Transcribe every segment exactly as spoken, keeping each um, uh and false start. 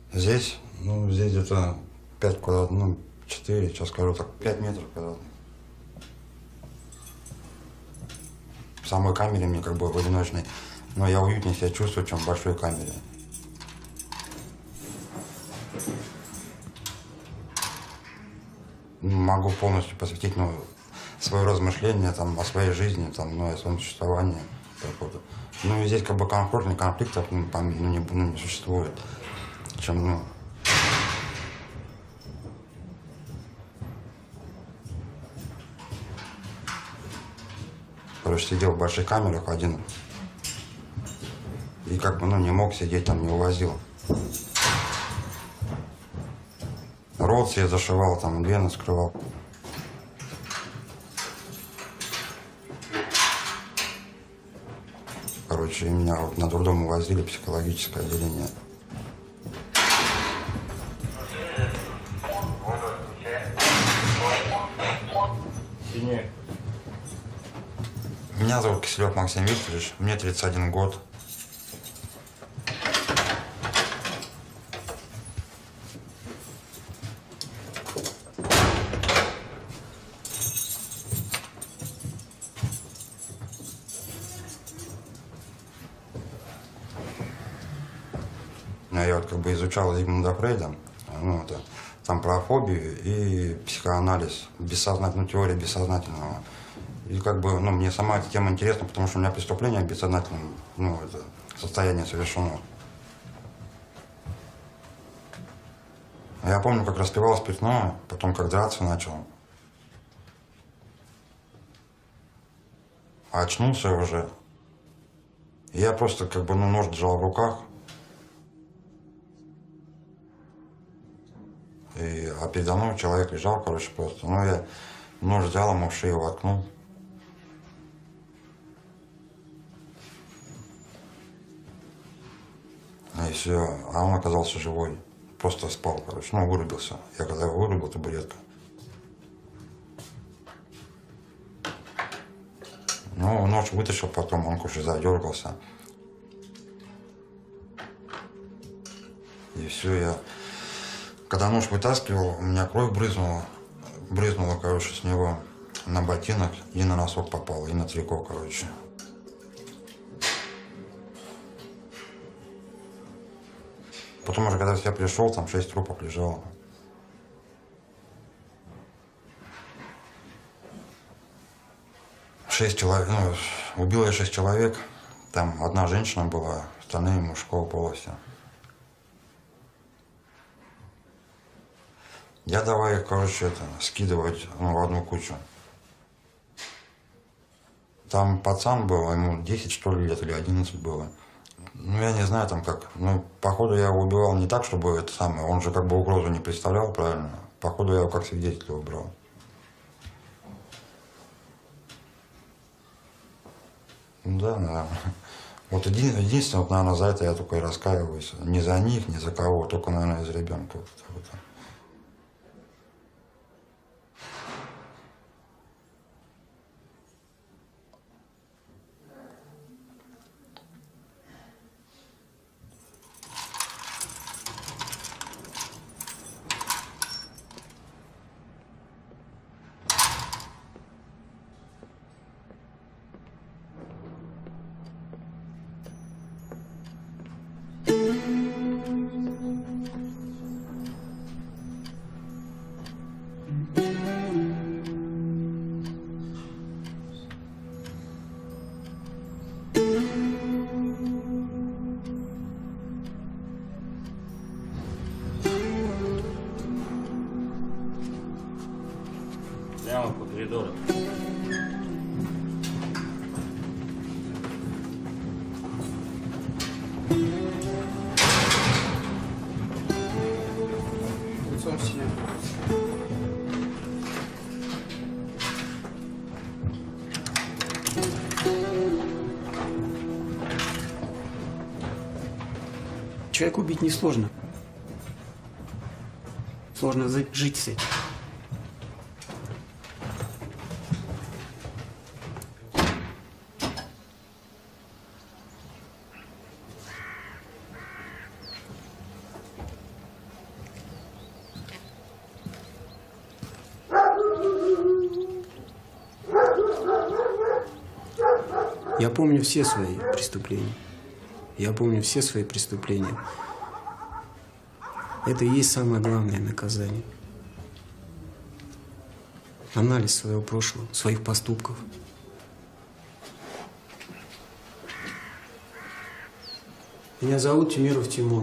Здесь, ну, здесь где-то пять квадратных, ну, четыре, сейчас скажу так, пять метров квадратных. В самой камере мне как бы в одиночной, но я уютнее себя чувствую, чем в большой камере. Могу полностью посвятить, ну, свое размышление там, о своей жизни, там, ну, о своем существовании. Вот. Ну, и здесь как бы комфортных конфликтов ну, ну, не, ну, не существует. Чем, ну, короче, сидел в больших камерах один. И как бы, ну, не мог сидеть там, не увозил. Рот себе зашивал, там, вены скрывал. Короче, и меня вот на дурдом увозили, психологическое отделение. Меня зовут Киселев Максим Викторович, мне тридцать один год. Я вот как бы изучал Зигмунда Фрейда, ну, это, там про фобию и психоанализ, бессознательную теорию бессознательного. И как бы, ну, мне сама эта тема интересна, потому что у меня преступление в бессознательном, ну, это состояние совершено. Я помню, как распивал спиртное, потом как драться начал. А очнулся уже. И я просто как бы, ну, нож держал в руках. И, а передо мной человек лежал, короче, просто. Ну, я нож взял, ему в шею воткнул. И все. А он оказался живой. Просто спал, короче. Ну, вырубился. Я когда его вырубил, табуретка. Ну, нож вытащил потом, он, короче, задергался. И все, я... Когда нож вытаскивал, у меня кровь брызнула. Брызнула, короче, с него на ботинок и на носок попала, и на трико, короче. Потом уже, когда я пришел, там шесть трупов лежало. Шесть человек, ну, убил я шесть человек. Там одна женщина была, остальные мужского пола все. Я давай их, короче, это, скидывать, ну, в одну кучу. Там пацан был, ему десять, что ли, лет, или одиннадцать было. Ну, я не знаю, там как. Ну, походу, я его убивал не так, чтобы это самое. Он же как бы угрозу не представлял, правильно? Походу, я его как свидетеля убрал. Да, наверное. Вот един, единственное, вот, наверное, за это я только и раскаиваюсь. Не за них, не за кого, только, наверное, из ребенка. Вот. Прямо по коридору. Лицом себе. Человека убить несложно. Сложно жить с этим. Я помню все свои преступления. Я помню все свои преступления. Это и есть самое главное наказание. Анализ своего прошлого, своих поступков. Меня зовут Тимиров Тимон.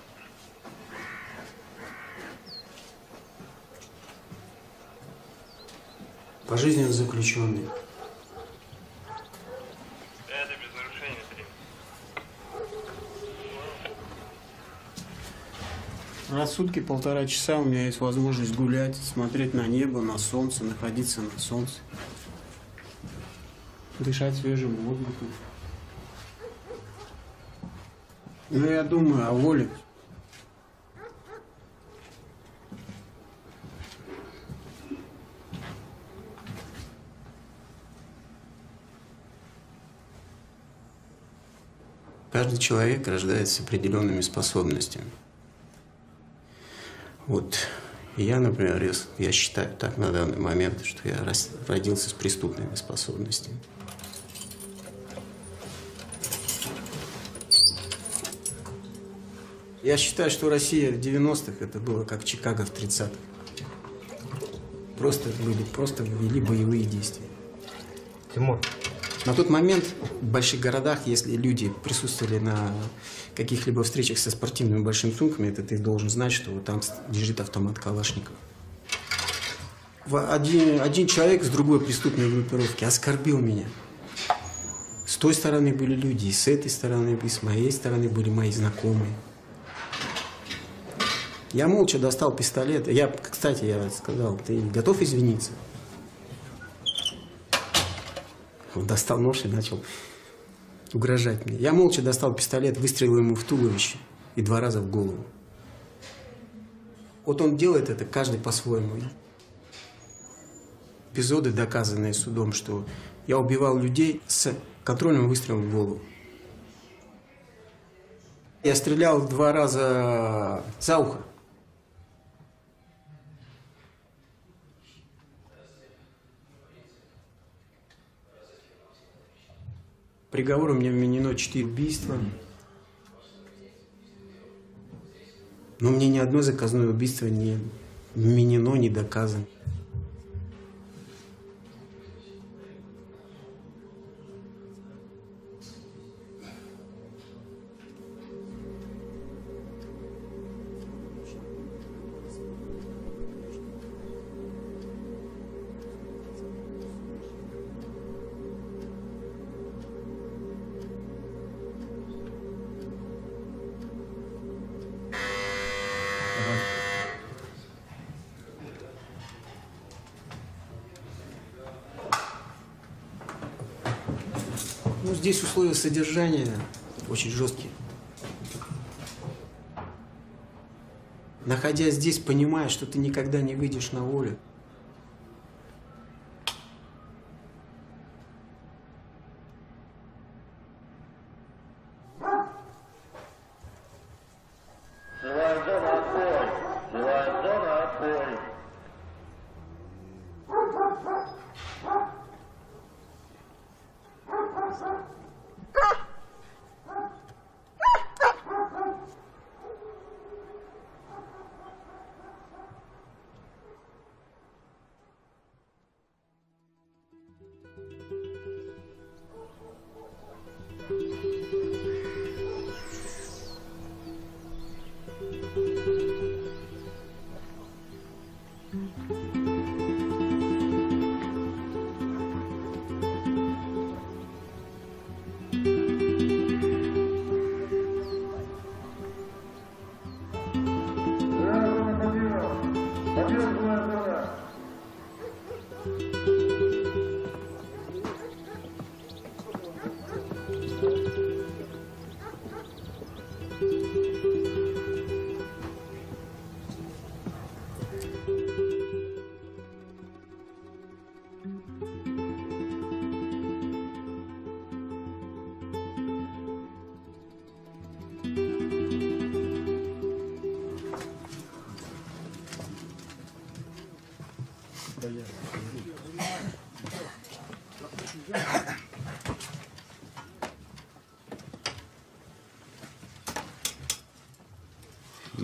Пожизненно заключенный. Это без нарушения, три. Раз в сутки полтора часа у меня есть возможность гулять, смотреть на небо, на солнце, находиться на солнце. Дышать свежим воздухом. Но я думаю о воле. Каждый человек рождается с определенными способностями. Вот я, например, я, я считаю так на данный момент, что я рос, родился с преступными способностями. Я считаю, что Россия в девяностых это было как Чикаго в тридцатых. Просто были, просто вели боевые действия. Тимур. На тот момент в больших городах, если люди присутствовали на каких-либо встречах со спортивными большими сумками, это ты должен знать, что там лежит автомат Калашникова. Один, один человек с другой преступной группировки оскорбил меня. С той стороны были люди, и с этой стороны, и с моей стороны были мои знакомые. Я молча достал пистолет. Я, кстати, я сказал, ты готов извиниться? Он достал нож и начал угрожать мне. Я молча достал пистолет, выстрелил ему в туловище и два раза в голову. Вот он делает это каждый по-своему. Эпизоды, доказанные судом, что я убивал людей с контрольным выстрелом в голову. Я стрелял два раза за ухо. Приговору мне вменено четыре убийства. Но мне ни одно заказное убийство не вменено, не доказано. Ну, здесь условия содержания очень жесткие. Находясь здесь, понимаешь, что ты никогда не выйдешь на волю. Жилая зона, отбой! Жилая зона, отбой!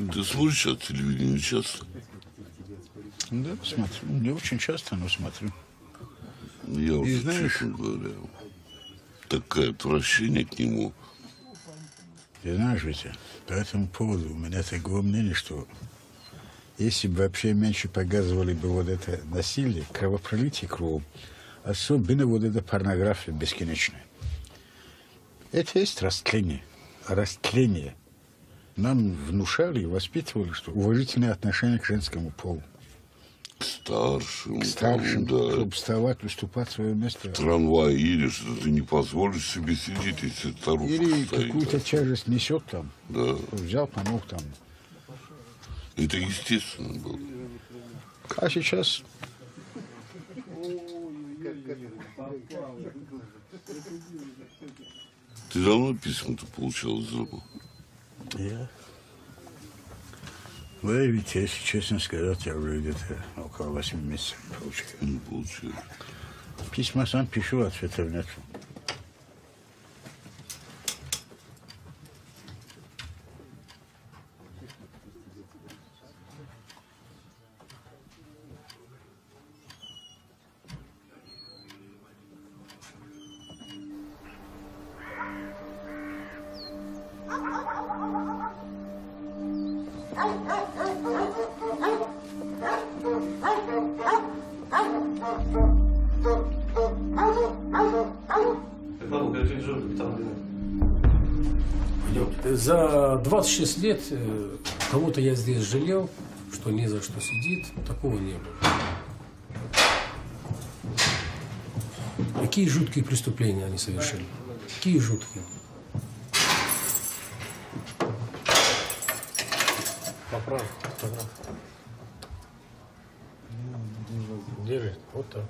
Ты смотришь от телевидения часто? Да, смотрю. Не очень часто, но смотрю. Я уже, И знаешь, честно говоря, такое отвращение к нему. Ты знаешь, Витя, по этому поводу у меня такое мнение, что если бы вообще меньше показывали бы вот это насилие, кровопролитие кругом, особенно вот эта порнография бесконечная. Это есть растление. Растление. Нам внушали и воспитывали, что уважительное отношение к женскому полу. К старшим. К старшим, там, да. чтобы вставать, уступать свое место. В трамвае едешь, ты не позволишь себе сидеть, если старушка Или стоит. какую-то тяжесть несет там. Да. Взял, помог там. Это естественно было. А сейчас... Ты давно письма-то получал из дома? Я? Вы ведь, если честно сказать, я уже где-то около восьми месяцев получил. Не получил. Письма сам пишу, ответов нет. За двадцать шесть лет э, кого-то я здесь жалел, что ни за что сидит, такого не было. Какие жуткие преступления они совершили? Какие жуткие? Поправь, поправь. Держи, вот так.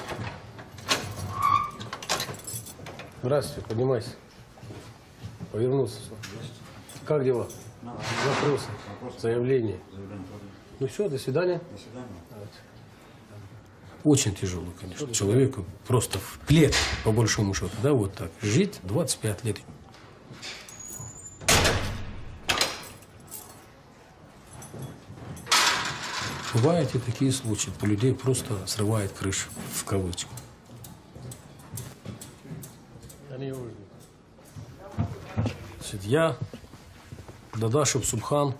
Здравствуйте, поднимайся. Повернулся. Как дела? Вопросы. Заявление. Ну все, до свидания. До свидания. Очень тяжело, конечно. Человеку просто в плед, по большому счету, да, вот так. Жить двадцать пять лет. Бывают и такие случаи, у людей просто срывает крышу, в кавычку. Значит, я, Дадашев Субхан,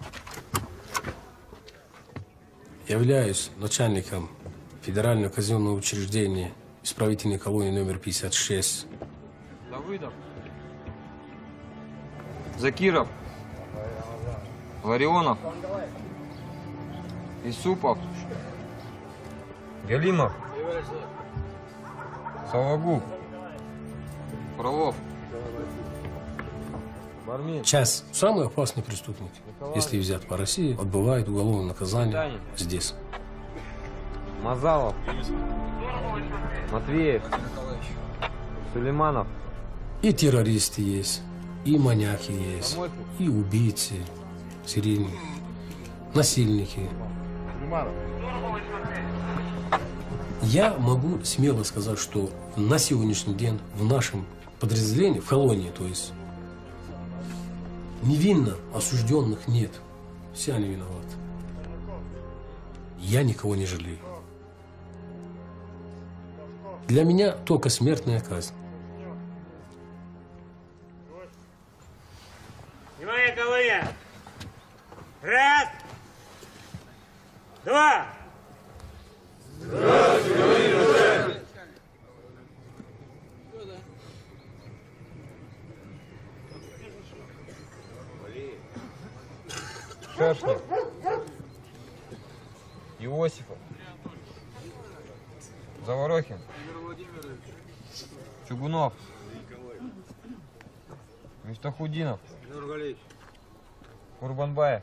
являюсь начальником Федерального казенного учреждения исправительной колонии номер пятьдесят шесть. Давыдов. Закиров. Ларионов. Исупов. Галимов. Сологуб. Фролов. Бармин. Часть самый опасный преступник, если взят по России, отбывает уголовное наказание здесь. Мазалов. Матвеев. Сулейманов. И террористы есть, и маньяки есть, и убийцы, серийные, насильники. Я могу смело сказать, что на сегодняшний день в нашем подразделении, в колонии, то есть, невинно осужденных нет. Все они виноваты. Я никого не жалею. Для меня только смертная казнь. Внимание, колония! Раз! Два! Шершнев. Иосифов. Заворохин. Чугунов. Мифтахудинов. Курбанбаев.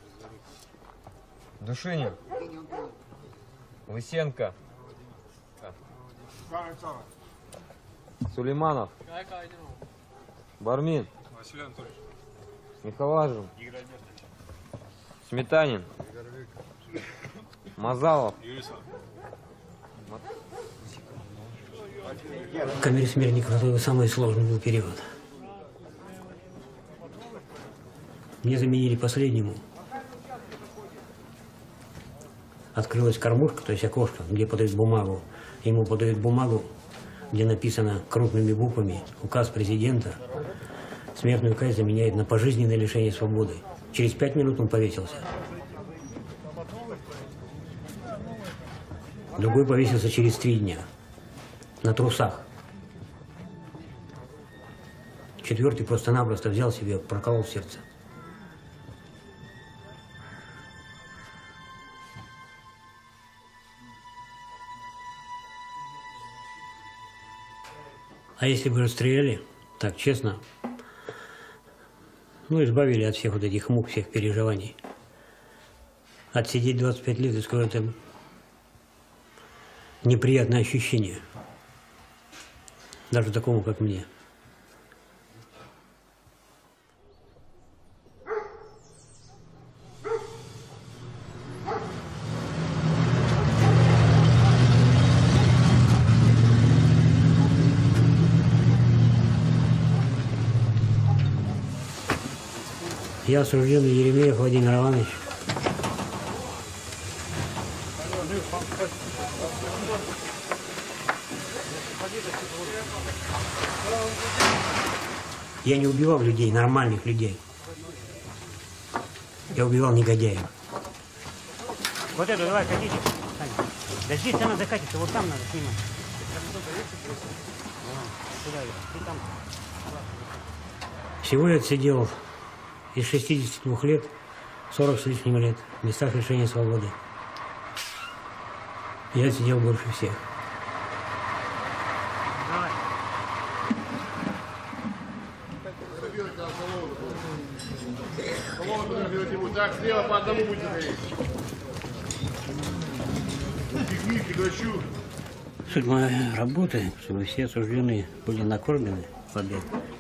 Душинин. Лысенко. Сулейманов. Бармин. Михалажин. Сметанин. Мазалов. В камере смертников это самый сложный был период. Мне заменили последнему открылась кормушка, то есть окошко, где подают бумагу. Ему подают бумагу, где написано крупными буквами «Указ президента». Смертную казнь заменяет на пожизненное лишение свободы. Через пять минут он повесился. Другой повесился через три дня. На трусах. Четвертый просто-напросто взял себе, проколол сердце. А если бы расстреляли, так честно, ну, избавили от всех вот этих мук, всех переживаний. Отсидеть двадцать пять лет, и скажу, это неприятное ощущение. Даже такому, как мне. Я осужденный Еремеев Владимир Иванович. Я не убивал людей, нормальных людей. Я убивал негодяев. Вот эту давай катите. Да здесь она закатится, вот там надо снимать. Всего я отсидел из шестидесяти двух лет, сорок с лишним лет в местах лишения свободы. Я отсидел больше всех. Так, слева по одному будете говорить. Техники, дощу. Суть моей работы, чтобы все осужденные были накормлены в обед.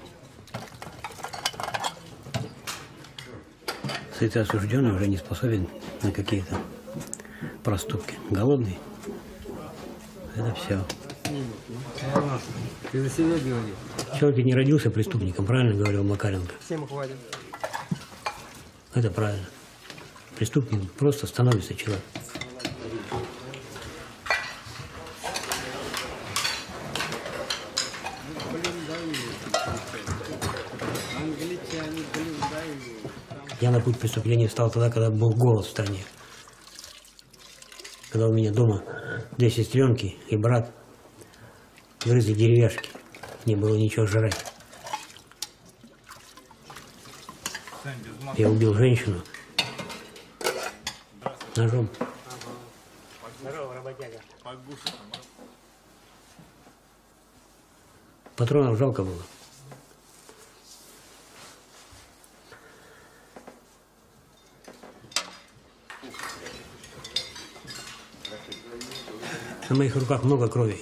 Сытый осужденный уже не способен на какие-то проступки. Голодный – это все. Ты за себя говори. Человек не родился преступником, правильно говорил Макаренко? Всем хватит. Это правильно. Преступник просто становится человек. Я на путь преступления встал тогда, когда был голод в стране. Когда у меня дома две сестренки и брат грызли деревяшки. Не было ничего жрать. Я убил женщину ножом. Здорово, работяга. Патронов жалко было. На моих руках много крови.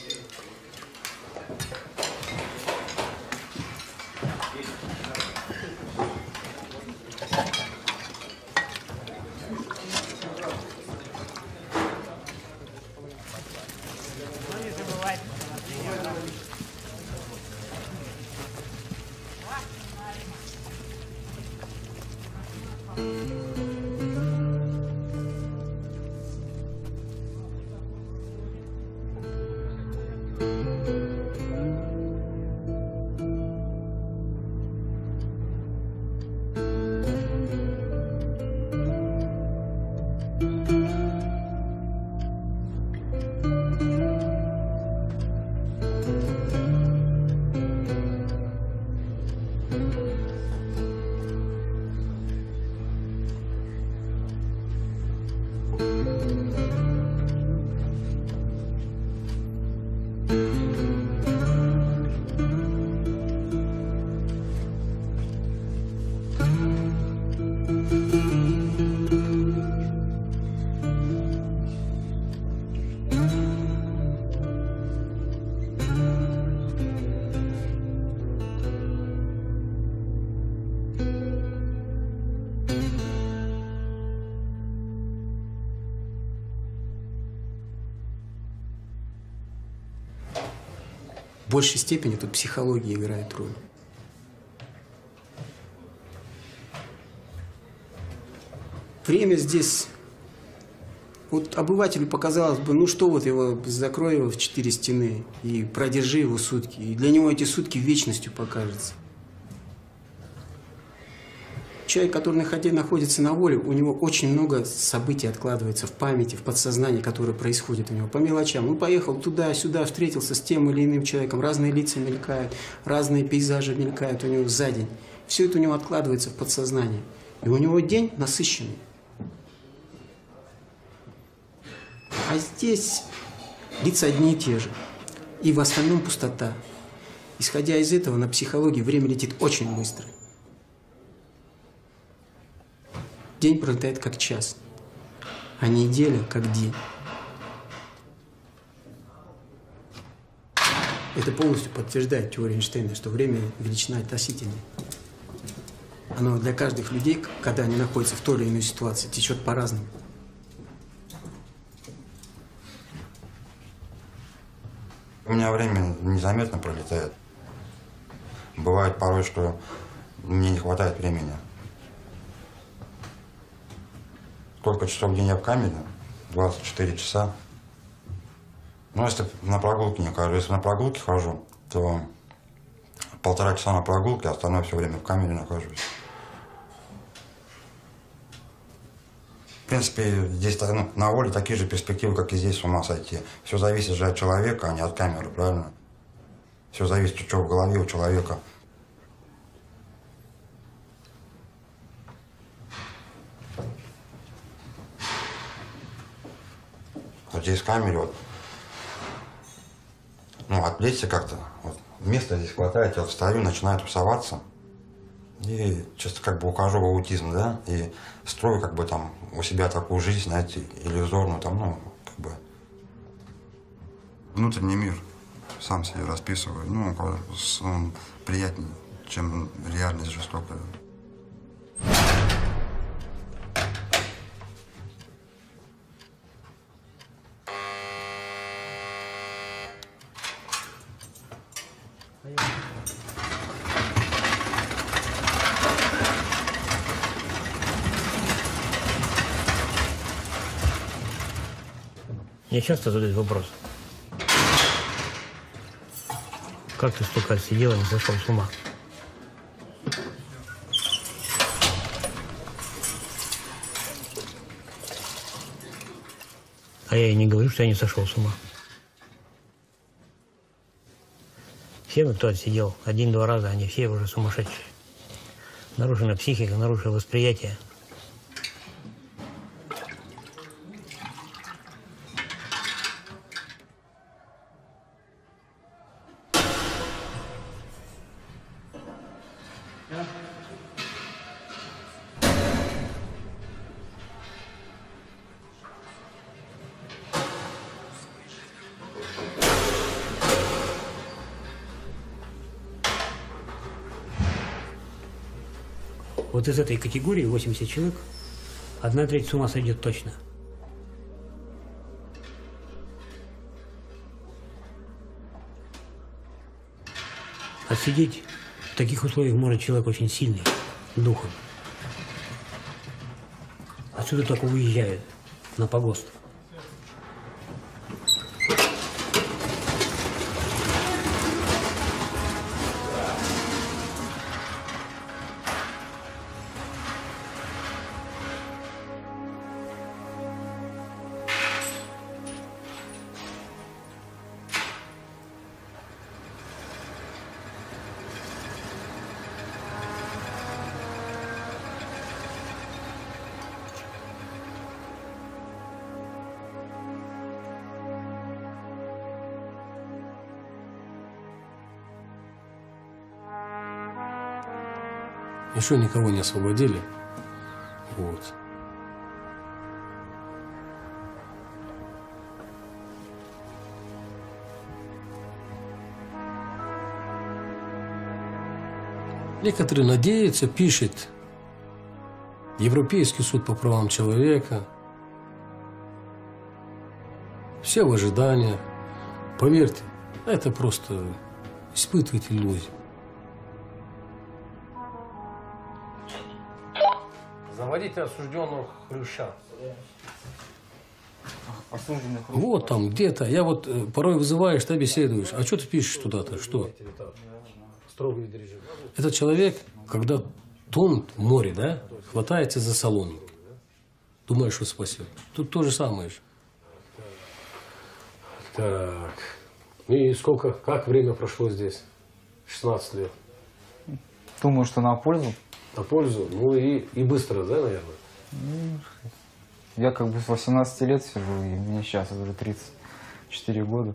В большей степени тут психология играет роль. Время здесь Вот обывателю показалось бы, ну что вот его, закрой его в четыре стены и продержи его сутки. И для него эти сутки вечностью покажутся. Человек, который находится на воле, у него очень много событий откладывается в памяти, в подсознании, которые происходят у него по мелочам. Он поехал туда-сюда, встретился с тем или иным человеком, разные лица мелькают, разные пейзажи мелькают у него за день. Все это у него откладывается в подсознание. И у него день насыщенный. А здесь лица одни и те же. И в остальном пустота. Исходя из этого, на психологии время летит очень быстро. День пролетает как час, а неделя как день. Это полностью подтверждает теорию Эйнштейна, что время – величина относительная. Оно для каждых людей, когда они находятся в той или иной ситуации, течет по-разному. У меня время незаметно пролетает. Бывает порой, что мне не хватает времени. Сколько часов в день я в камере? двадцать четыре часа. Ну, если на прогулке не хожу. Если на прогулке хожу, то полтора часа на прогулке, а остальное все время в камере нахожусь. В принципе, здесь ну, на воле такие же перспективы, как и здесь, с ума сойти. Все зависит же от человека, а не от камеры, правильно? Все зависит, что в голове у человека. Вот здесь в камере, вот, ну, отвлечься как-то. Вот, места здесь хватает, я вот встаю, начинаю тусоваться. И чисто как бы ухожу в аутизм, да, и строю как бы там у себя такую жизнь, знаете, иллюзорную, там, ну, как бы внутренний мир сам себе расписываю. Ну, он приятнее, чем реальность жестокая. Мне часто задают вопрос. Как ты столько сидел и не сошел с ума? А я и не говорю, что я не сошел с ума. Все мы, кто отсидел один-два раза, они все уже сумасшедшие. Нарушена психика, нарушено восприятие. Вот из этой категории восемьдесят человек, одна треть с ума сойдет точно. Отсидеть в таких условиях может человек очень сильный духом. Отсюда только уезжают на погост. Еще никого не освободили. Вот. Некоторые надеются, пишет Европейский суд по правам человека. Все в ожиданиях. Поверьте, это просто испытывать иллюзию. Заводите осужденного Хруща. осужденных. Вот там где-то. Я вот э, порой вызываешь, ты беседуешь. А что ты пишешь туда-то? Что? Этот человек, когда тонет в море, да, хватается за соломинку. Думаешь, что спасет. Тут то же самое же. Так. И сколько, как время прошло здесь? шестнадцать лет. Думаю, что на пользу. На пользу? Ну и, и быстро, да, наверное? Я как бы с восемнадцати лет сижу, и мне сейчас уже тридцать четыре года.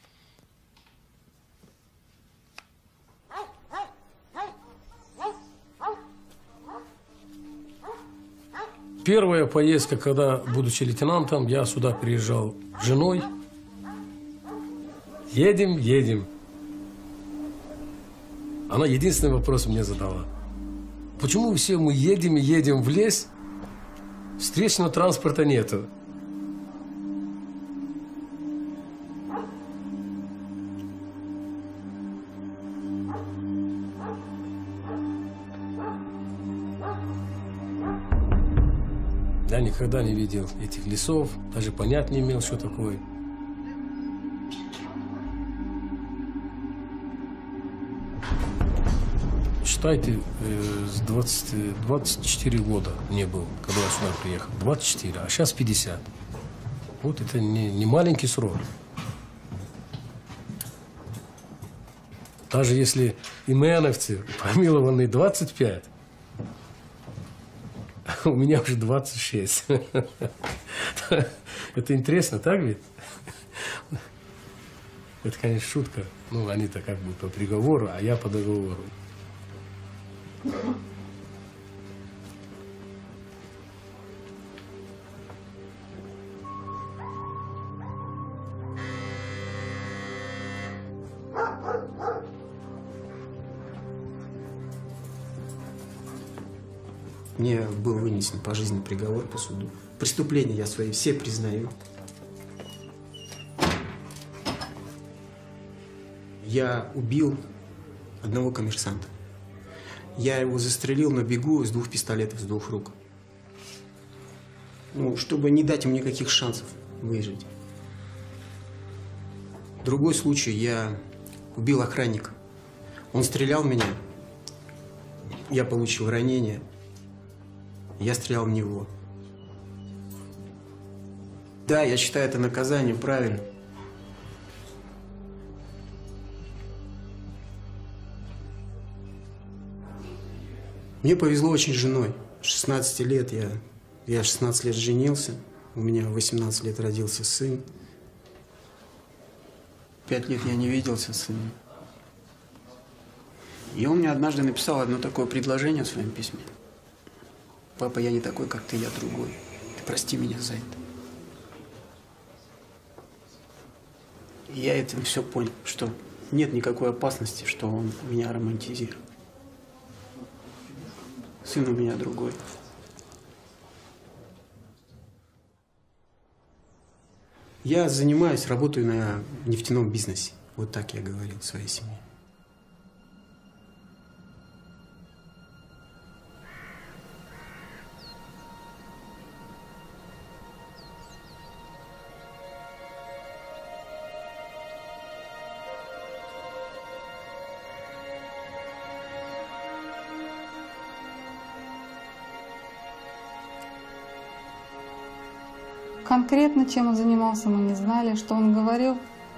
Первая поездка, когда, будучи лейтенантом, я сюда приезжал с женой. Едем, едем. Она единственный вопрос мне задала. Почему все мы едем и едем в лес, встречного транспорта нету? Я никогда не видел этих лесов, даже понять не имел, что такое. Считайте, с двадцати, двадцать четыре года не был, когда я сюда приехал. двадцать четыре, а сейчас пятьдесят. Вот это не, не маленький срок. Даже если именовцы помилованные двадцать пять, у меня уже двадцать шесть. Это интересно, так ведь? Это, конечно, шутка. Ну, они-то как бы по приговору, а я по договору. Мне был вынесен пожизненный приговор по суду. Преступления я свои все признаю. Я убил одного коммерсанта. Я его застрелил на бегу с двух пистолетов, с двух рук. Ну, чтобы не дать ему никаких шансов выжить. Другой случай, я убил охранника. Он стрелял в меня. Я получил ранение. Я стрелял в него. Да, я считаю это наказание правильным. Мне повезло очень с женой. шестнадцать лет я, я шестнадцать лет женился. У меня в восемнадцать лет родился сын. Пять лет я не виделся с сыном. И он мне однажды написал одно такое предложение в своем письме. Папа, я не такой, как ты, я другой. Ты прости меня за это. И я этим все понял, что нет никакой опасности, что он меня романтизирует. Сын у меня другой. Я занимаюсь, работаю на нефтяном бизнесе. Вот так я говорил своей семье. Конкретно, чем он занимался, мы не знали. Что он говорил,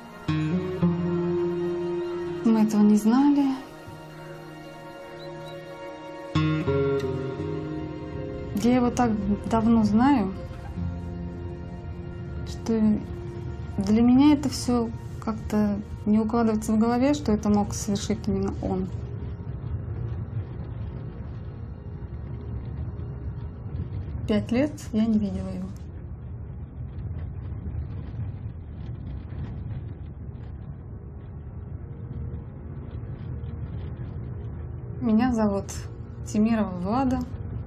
мы этого не знали. Я его так давно знаю, что для меня это все как-то не укладывается в голове, что это мог совершить именно он. Пять лет я не видела его. Меня зовут Тимирова Влада.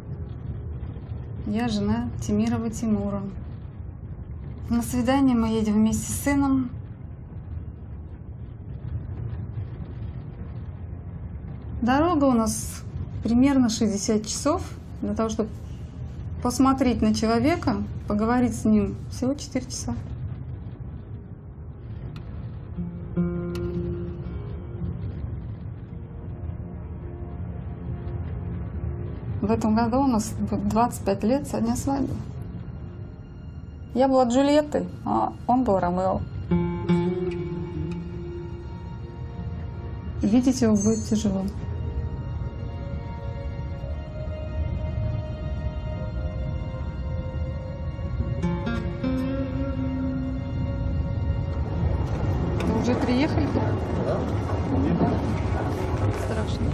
Я жена Тимирова Тимура. На свидание мы едем вместе с сыном. Дорога у нас примерно шестьдесят часов. Для того, чтобы посмотреть на человека, поговорить с ним, всего четыре часа. В этом году у нас будет двадцать пять лет со дня свадьбы. Я была Джульеттой, а он был Ромео. Видеть его будет тяжело. Вы уже приехали? Да. Страшно.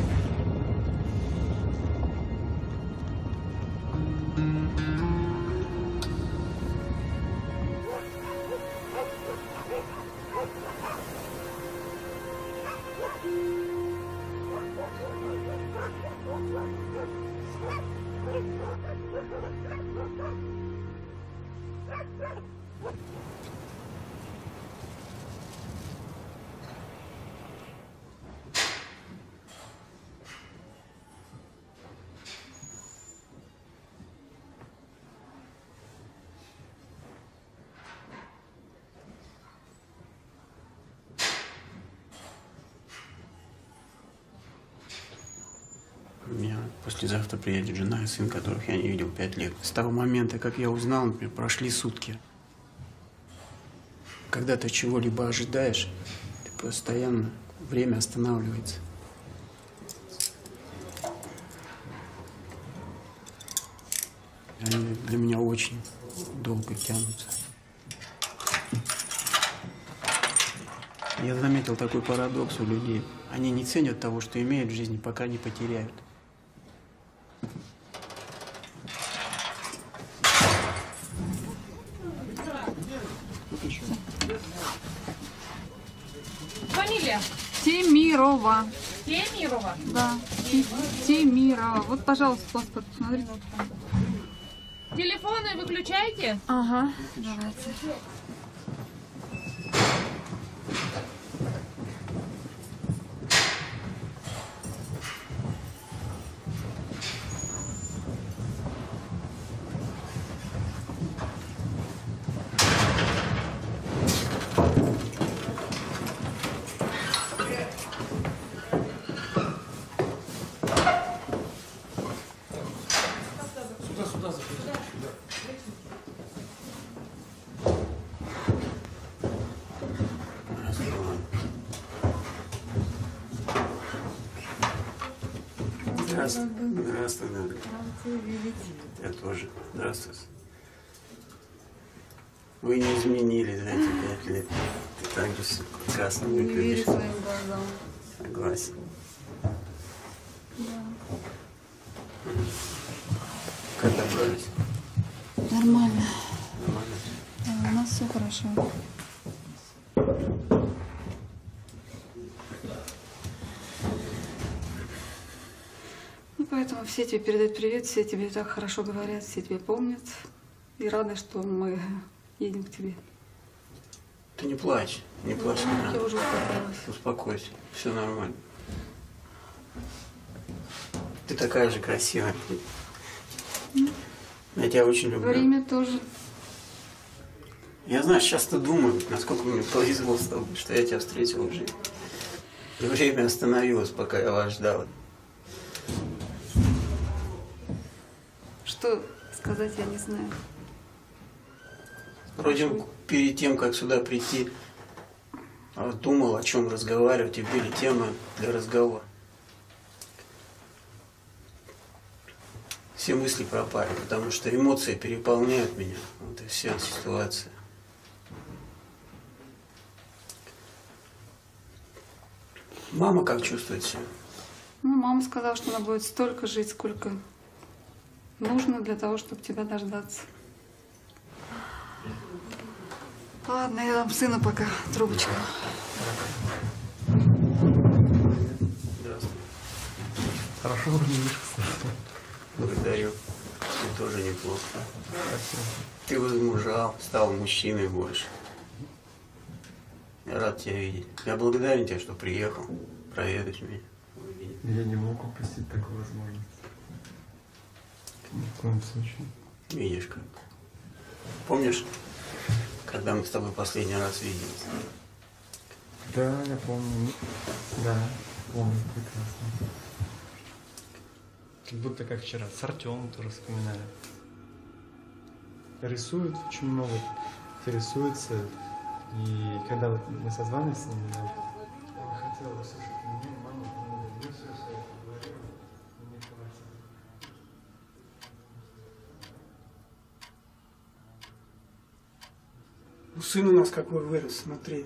У меня послезавтра приедет жена и сын, которых я не видел пять лет. С того момента, как я узнал, например, прошли сутки. Когда ты чего-либо ожидаешь, ты постоянно, время останавливается. Они для меня очень долго тянутся. Я заметил такой парадокс у людей. Они не ценят того, что имеют в жизни, пока не потеряют. Фамилия? Темирова. Темирова? Да. Темирова. Вот, пожалуйста, паспорт, посмотрите. Телефоны выключайте? Ага. Давайте. Здравствуй. Здравствуй, Надя. Я тоже. Здравствуйте. Вы не изменились за эти пять лет. Ты так же прекрасно выглядишь. Не верю своим глазам. Согласен. Да. Как добрались? Нормально. Нормально. Да, у нас все хорошо. Ну, поэтому все тебе передают привет, все тебе так хорошо говорят, все тебя помнят. И рады, что мы едем к тебе. Ты не плачь, не плачь. Ну, Не я надо. уже успокоилась. Успокойся, все нормально. Ты такая же красивая. Я тебя очень люблю. Время тоже. Я, знаешь, часто думаю, насколько мне повезло с тобой, что я тебя встретил в жизни. И время остановилось, пока я вас ждал. Что сказать, я не знаю. Вроде перед тем, как сюда прийти, думал, о чем разговаривать, и были темы для разговора. Все мысли пропали, потому что эмоции переполняют меня. Вот и вся ситуация. Мама как чувствует себя? Ну, мама сказала, что она будет столько жить, сколько нужно для того, чтобы тебя дождаться. Ладно, я дам сыну пока трубочку. Здравствуй. Хорошо выглядишь. Благодарю. Ты тоже неплохо. Спасибо. Ты возмужал, стал мужчиной больше. Я рад тебя видеть. Я благодарен тебе, что приехал проведать меня. Я не мог упустить такую возможность. Ни в коем случае. Видишь как. Помнишь, когда мы с тобой последний раз виделись? Да, я помню. Да, помню прекрасно. Как будто как вчера. С Артемом тоже вспоминали. Рисует очень много, интересуется. И когда вот мы созвались с ним, я хотел услышать меня, мама, ну все, все это говорила, мне хватит. Ну, сын у нас какой вырос, смотри.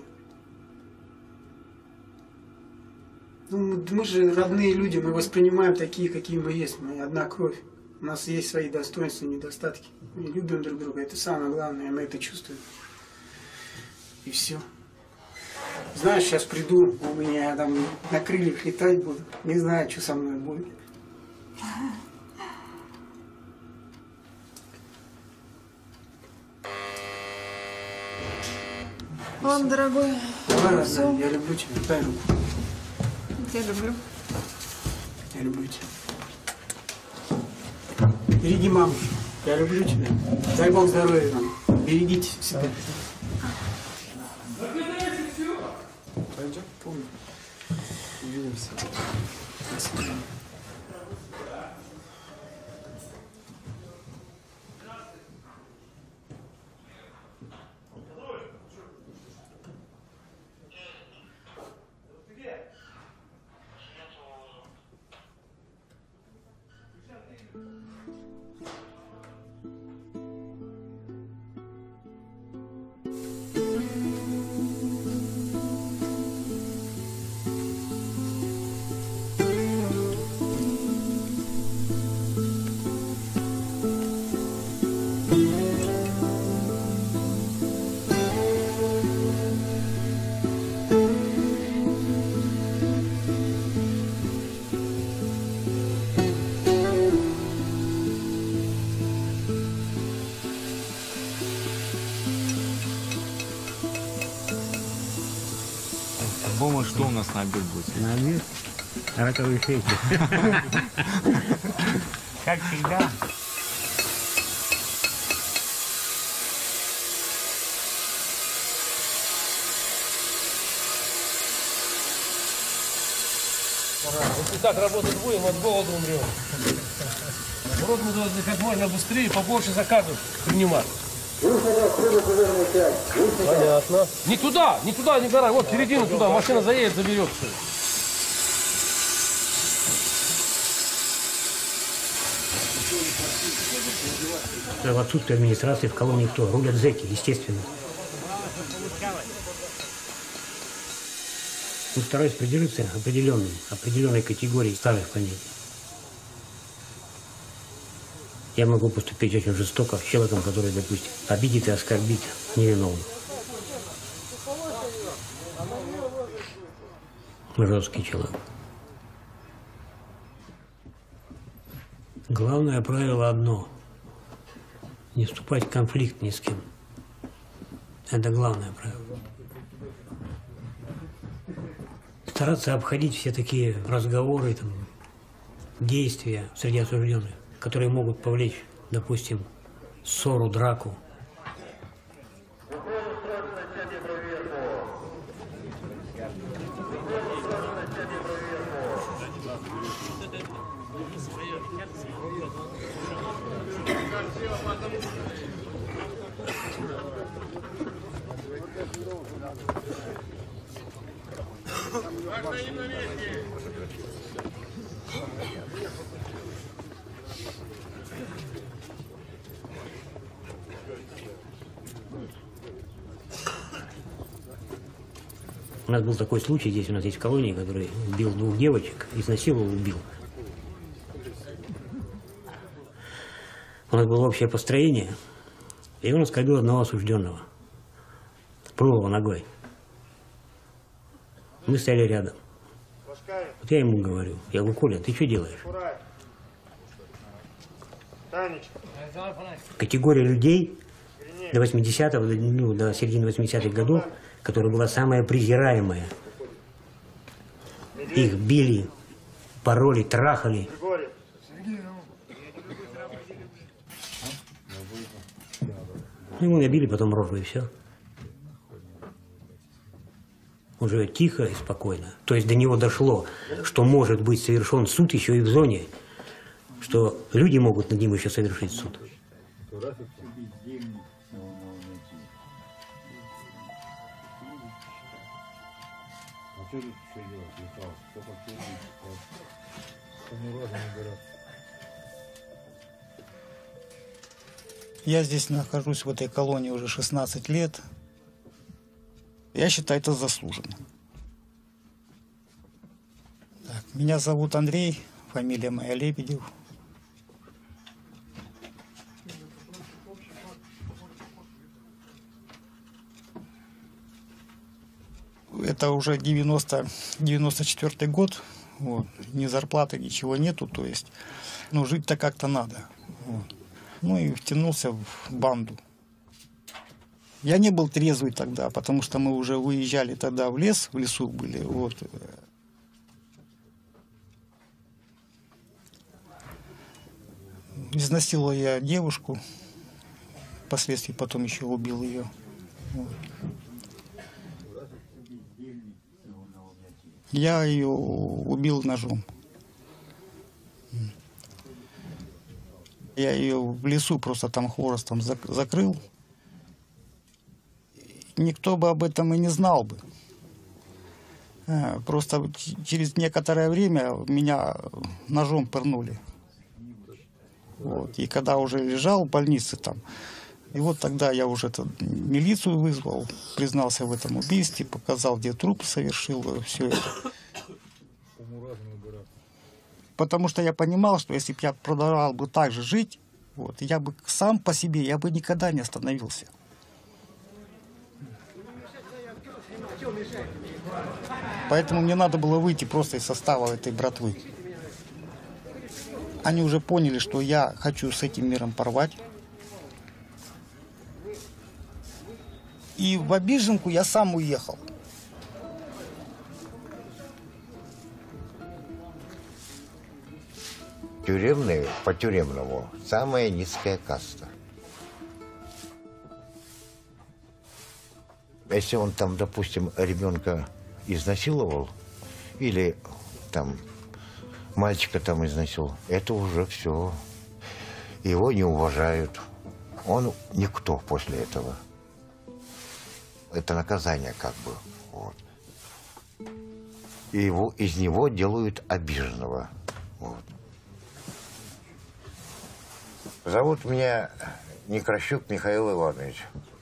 Ну, мы, мы же родные люди, мы воспринимаем такие, какие мы есть. Мы одна кровь. У нас есть свои достоинства и недостатки. Мы любим друг друга, это самое главное, мы это чувствуем. И все. Знаешь, сейчас приду, у меня там на крыльях летать буду. Не знаю, что со мной будет. Ладно, дорогой. Давай, родная, я люблю тебя. Дай руку. Я люблю. Я люблю тебя. Береги маму. Я люблю тебя. Дай Бог здоровья вам. Берегите себя. Пойдем? Помню. Увидимся. Спасибо. Дома что у нас на обед будет? На обед? Раковые шейки. Как всегда. Если так работать будем, от голода умрем. Народ мы должны как можно быстрее, побольше заказов принимать. Понятно. Не туда, не туда, не гора. Вот середину туда, машина заедет, заберет все. В отсутствие администрации в колонии кто? Рулят зэки, естественно. Ну, стараюсь придерживаться определенной, определенной категории старых понятий. Я могу поступить очень жестоко с человеком, который, допустим, обидит и оскорбит невиновно. Жесткий человек. Главное правило одно. Не вступать в конфликт ни с кем. Это главное правило. Стараться обходить все такие разговоры, там, действия среди осужденных, которые могут повлечь, допустим, ссору, драку. У нас был такой случай, здесь у нас есть в колонии, который убил двух девочек, изнасиловал, убил. У нас было общее построение, и он оскорбил одного осужденного. Пнул его ногой. Мы стояли рядом. Вот я ему говорю, я говорю, Коля, ты что делаешь? Категория людей до восьмидесятых, ну, до середины восьмидесятых годов, которая была самая презираемая. Их били, пороли, трахали. Ну, его набили, потом рожу, и все. Он живет тихо и спокойно. То есть до него дошло, что может быть совершен суд еще и в зоне, что люди могут над ним еще совершить суд. Я здесь нахожусь в этой колонии уже шестнадцать лет. Я считаю, это заслуженно. Так, меня зовут Андрей, фамилия моя Лебедев. Это уже девяносто, девяносто четвёртый год. Вот. Ни зарплаты, ничего нету. То есть, ну, жить-то как-то надо. Вот. Ну и втянулся в банду. Я не был трезвый тогда, потому что мы уже выезжали тогда в лес, в лесу были. Вот. Изнасиловал я девушку, впоследствии потом еще убил ее. Вот. Я ее убил ножом. Я ее в лесу просто там хворостом закрыл. Никто бы об этом и не знал бы. Просто через некоторое время меня ножом пырнули. Вот. И когда уже лежал в больнице там, и вот тогда я уже милицию вызвал, признался в этом убийстве, показал, где труп совершил, все это. Потому что я понимал, что если бы я продолжал бы так же жить, вот, я бы сам по себе, я бы никогда не остановился. Поэтому мне надо было выйти просто из состава этой братвы. Они уже поняли, что я хочу с этим миром порвать. И в обиженку я сам уехал. Тюремные, по-тюремному, самая низкая каста. Если он там, допустим, ребенка изнасиловал, или там мальчика там изнасиловал, это уже все. Его не уважают. Он никто после этого. Это наказание как бы. Вот. И его, из него делают обиженного. Вот. Зовут меня Некращук Михаил Иванович.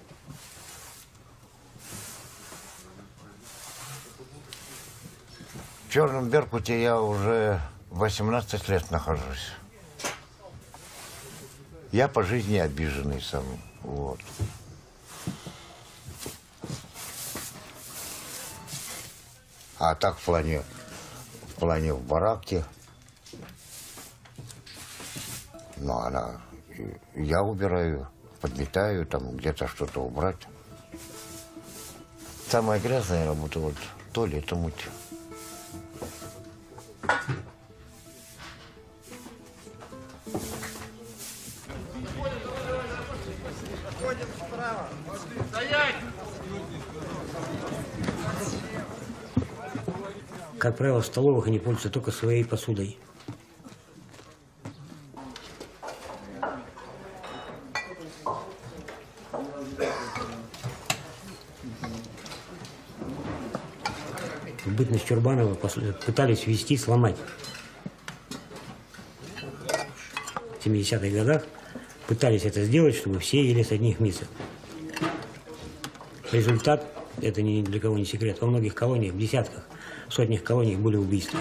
В Черном Беркуте я уже восемнадцать лет нахожусь. Я по жизни обиженный сам. Вот. А так в плане, в плане в бараке. Ну, она... Я убираю, подметаю, там где-то что-то убрать. Самая грязная работа, вот, туалет мыть. Как правило, в столовых они пользуются только своей посудой. В бытность Чурбанова пытались ввести, сломать. В семидесятых годах пытались это сделать, чтобы все ели с одних мисок. Результат, это ни для кого не секрет, во многих колониях, в десятках, сотнях колоний были убийства.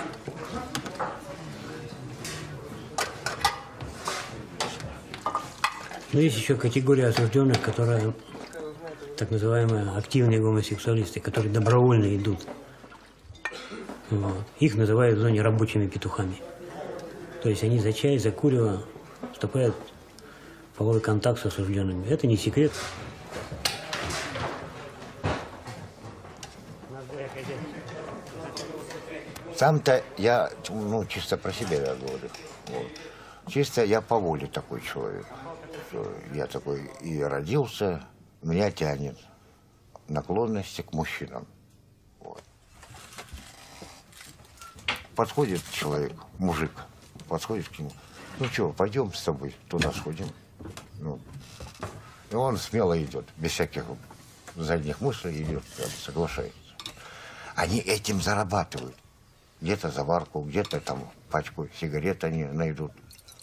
Но есть еще категория осужденных, которые так называемые активные гомосексуалисты, которые добровольно идут. Вот. Их называют в зоне рабочими петухами. То есть они за чай, за курево вступают в половой контакт с осужденными. Это не секрет. Сам-то я, ну, чисто про себя я говорю. Вот. Чисто я по воле такой человек. Я такой и родился, меня тянет наклонности к мужчинам. Вот. Подходит человек, мужик, подходит к нему. ну что, пойдем с тобой туда сходим. Ну, и он смело идет, без всяких задних мыслей идет, прям соглашается. Они этим зарабатывают. Где-то заварку, где-то там пачку сигарет они найдут.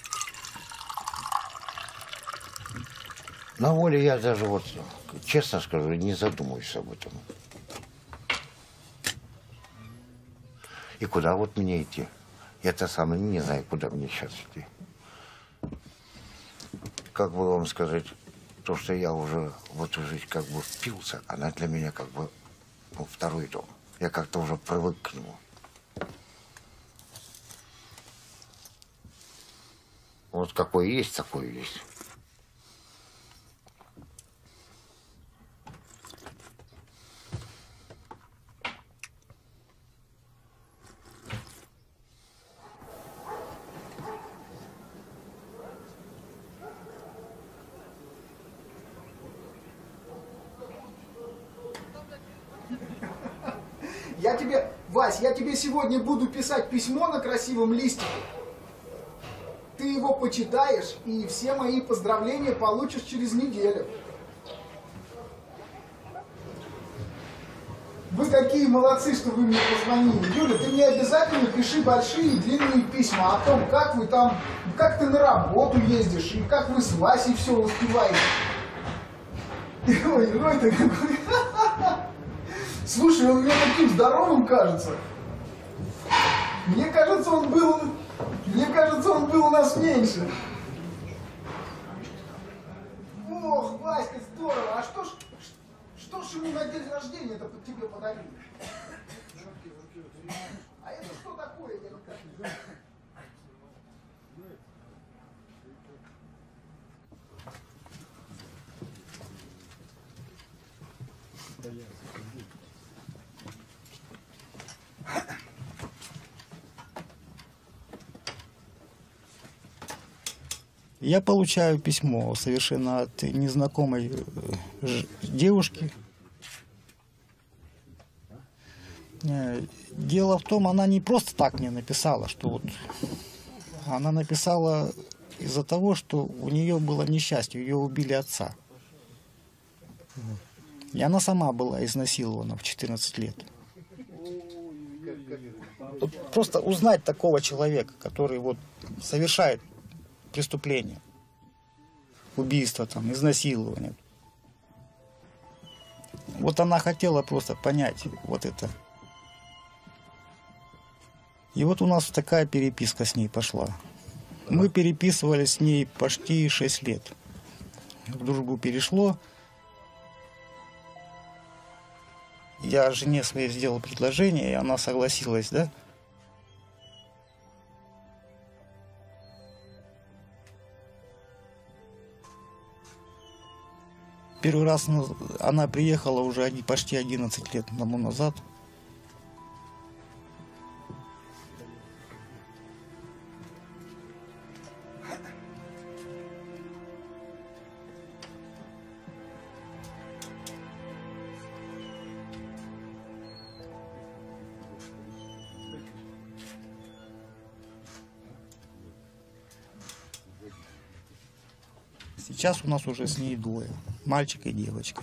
На воле я даже вот, честно скажу, не задумываюсь об этом. И куда вот мне идти? Я-то сам не знаю, куда мне сейчас идти. Как бы вам сказать, то, что я уже в эту жизнь как бы впился, она для меня как бы, ну, второй дом. Я как-то уже привык к нему. Вот какой есть, такой есть. Я тебе, Вась, я тебе сегодня буду писать письмо на красивом листике. Ты его почитаешь, и все мои поздравления получишь через неделю. Вы какие молодцы, что вы мне позвонили. Юля, ты мне обязательно пиши большие и длинные письма о том, как вы там, как ты на работу ездишь, и как вы с Васей все успеваете. Ой, ой, ты какой... Слушай, он мне таким здоровым кажется. Мне кажется, он был... Мне кажется, он был у нас меньше. Ох, Васька, здорово. А что ж, что ж ему на день рождения-то под тебе подарили? А это что такое? Я получаю письмо совершенно от незнакомой девушки. Дело в том, она не просто так мне написала, что вот она написала из-за того, что у нее было несчастье, ее убили отца. И она сама была изнасилована в четырнадцать лет. Просто узнать такого человека, который вот совершает преступление, убийство, там, изнасилование. Вот она хотела просто понять вот это. И вот у нас такая переписка с ней пошла. Мы переписывались с ней почти шесть лет. В дружбу перешло. Я жене своей сделал предложение, и она согласилась, да? Первый раз она приехала уже почти одиннадцать лет тому назад. Сейчас у нас уже с ней двое. Мальчик и девочка.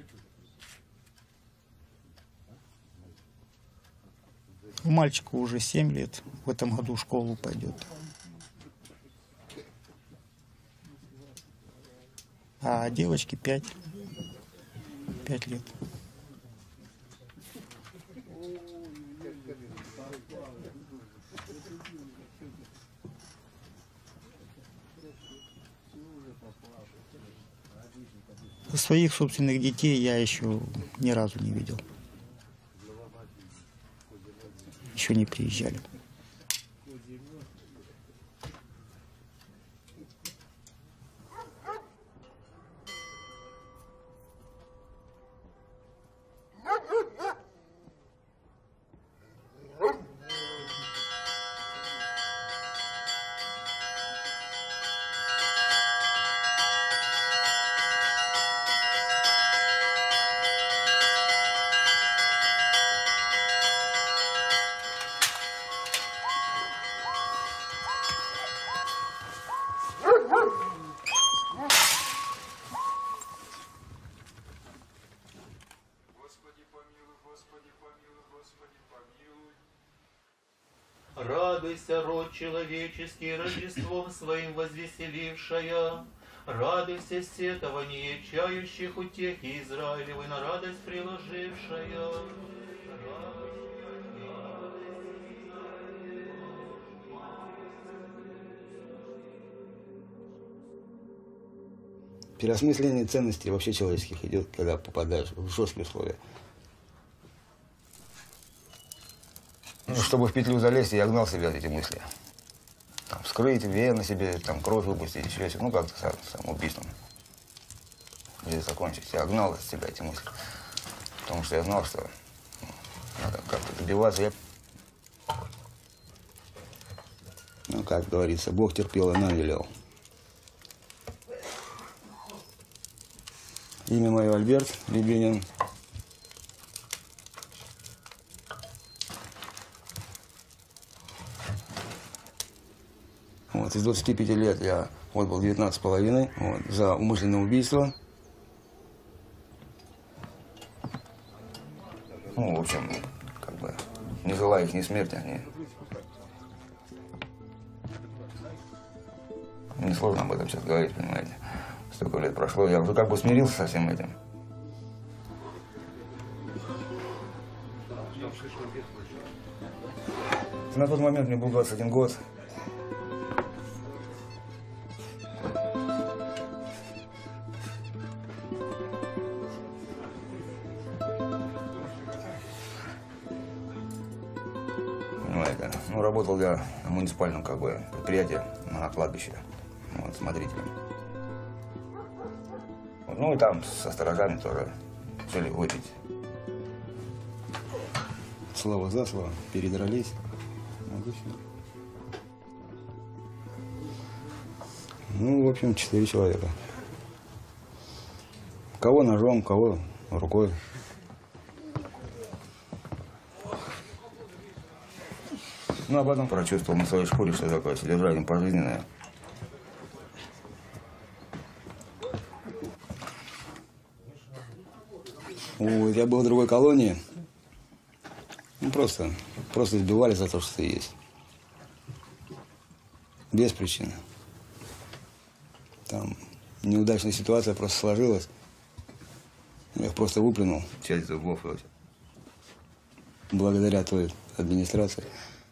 У мальчика уже семь лет. В этом году в школу пойдет. А девочке пять. Пять лет. Своих собственных детей я еще ни разу не видел. Еще не приезжали. Радуйся, род человеческий, Рождеством своим возвеселившая. Радуйся, сетование чающих утехи Израилевой, на радость приложившая. Переосмысление ценностей вообще человеческих идет, когда попадаешь в жесткие условия. Ну, чтобы в петлю залезть, я гнал себя от эти мысли. Там, вскрыть вены себе, там, кровь выпустить, еще что-то, ну, как-то сам, самоубийством. Или закончить. Я гнал от себя эти мысли. Потому что я знал, что ну, надо как-то добиваться. Я... Ну, как говорится, Бог терпел и нам велел. Имя мое Альберт Рябинин. Вот, из двадцати пяти лет я отбыл девятнадцать с половиной вот, за умышленное убийство. Ну, в общем, как бы, не желаю их ни смерти, ни... Мне сложно об этом сейчас говорить, понимаете. Столько лет прошло, я уже как бы смирился со всем этим. На тот момент мне был двадцать один год. Понимаете, ну, работал я на муниципальном как бы предприятии на кладбище, вот, смотрителем. Ну и там со сторожами тоже решили выпить. Слово за слово, передрались. Вот и все. Ну, в общем, четыре человека. Кого ножом, кого рукой. Ну, а потом прочувствовал на своей шкуре, что такое содержание пожизненное. Вот, я был в другой колонии. Ну, просто, просто избивали за то, что ты есть. Без причины. Там неудачная ситуация просто сложилась. Я их просто выплюнул. Часть зубов. Благодаря той администрации.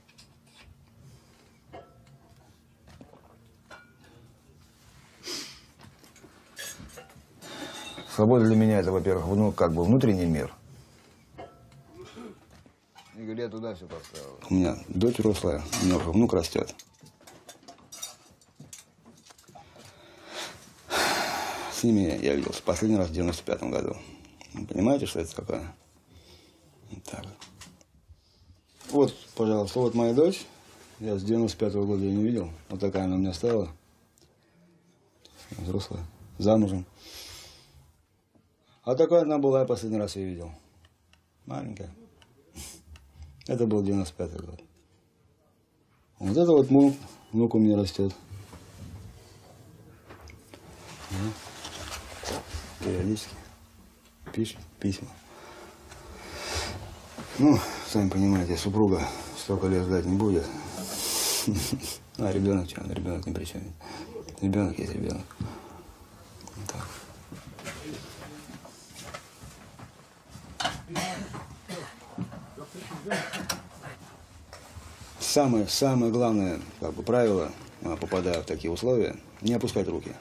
Свобода для меня это, во-первых, ну, как бы внутренний мир. Игорь, я туда все поставил. У меня дочь взрослая, у меня уже внук растет. С ними я виделся последний раз в девяносто пятом году. Вы понимаете, что это такое? Вот так. Вот, пожалуйста, вот моя дочь. Я с девяносто пятого года ее не видел. Вот такая она у меня стала. Взрослая, замужем. А такая она была, я последний раз ее видел. Маленькая. Это был девяносто пятый год. Вот это вот внук, внук у меня растет. Периодически пишет письма. Ну, сами понимаете, супруга столько лет ждать не будет. А ребенок что? Ребенок ни при чем. Ребенок есть ребенок. Так. Самое, самое главное как бы, правило, попадая в такие условия, не опускать руки.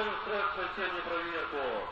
устроить в соседнюю проверку.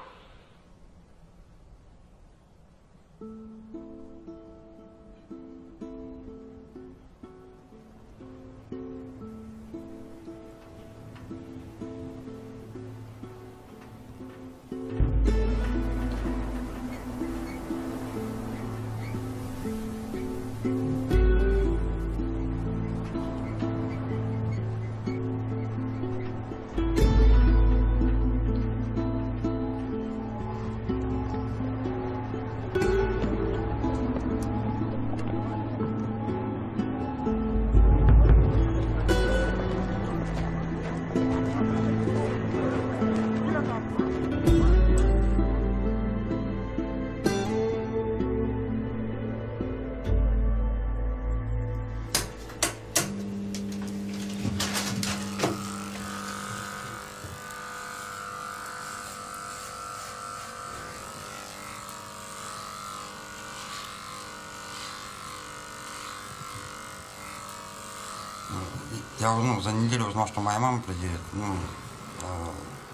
Я ну, за неделю узнал, что моя мама приедет. Ну, э,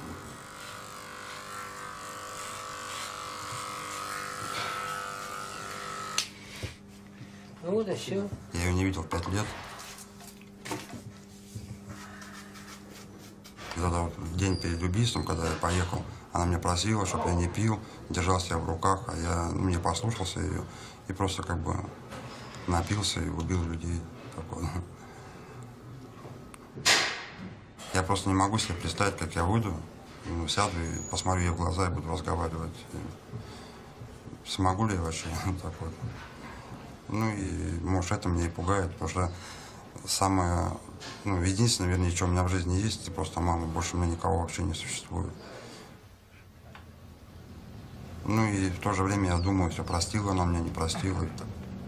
Ну вот и все. я ее не видел пять лет. И тогда вот день перед убийством, когда я поехал, она меня просила, чтобы я не пил, держал себя в руках, а я ну, не послушался ее и просто как бы напился и убил людей. Такое. Я просто не могу себе представить, как я выйду, ну, сяду и посмотрю ей в глаза и буду разговаривать. И смогу ли я вообще так вот? Ну и, может, это меня и пугает, потому что самое, ну, единственное, вернее, что у меня в жизни есть, это просто мама, больше у меня никого вообще не существует. Ну и в то же время я думаю, все простила она меня, не простила и так.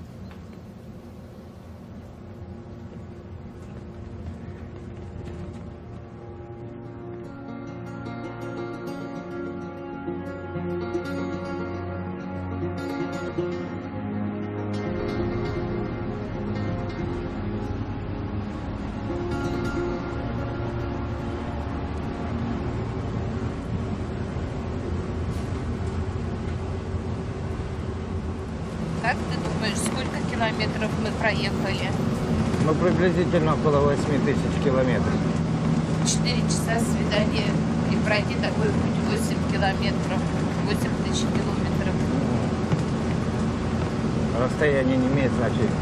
Как ты думаешь, сколько километров мы проехали? Ну, приблизительно около восьми тысяч километров. Четыре часа свидания и пройти такой путь восемь километров, восемь тысяч километров. Расстояние не имеет значения.